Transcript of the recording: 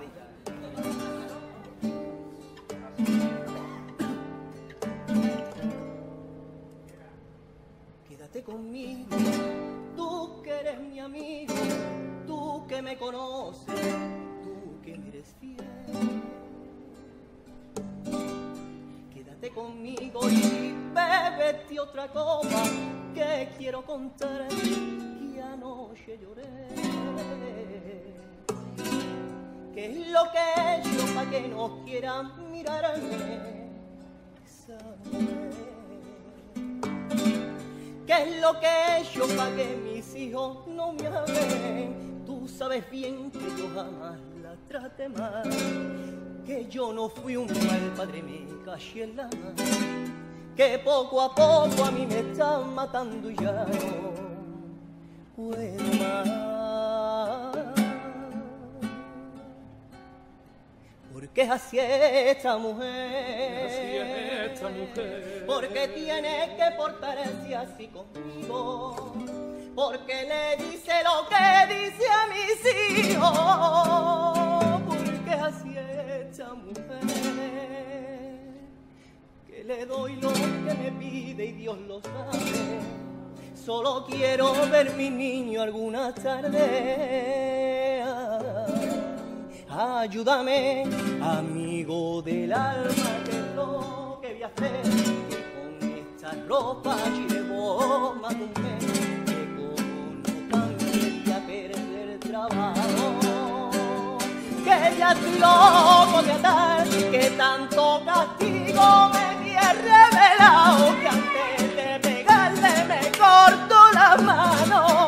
Quédate conmigo, tú que eres mi amigo, tú que me conoces, tú que me eres fiel. Quédate conmigo y bébete otra copa, que quiero contar que anoche lloré. ¿Qué es lo que he hecho para que no quieran mirarme esa mujer? ¿Qué es lo que he hecho para que mis hijos no me amen? Tú sabes bien que yo jamás la traté mal, que yo no fui un mal padre, me caché en la mano, que poco a poco a mí me están matando y ya no puedo más. Porque es así esta mujer, porque tiene que portarse así conmigo, porque le dice lo que dice a mis hijos, porque es así esta mujer, que le doy lo que me pide y Dios lo sabe, solo quiero ver mi niño alguna tarde. Ayúdame, amigo del alma, que es lo que voy a hacer, que con esta ropa llevo más de un mes, que como no cambie voy a perder el trabajo, que ya estoy loco de atar, que tanto castigo me he revelado, que antes de pegarle me corto las manos.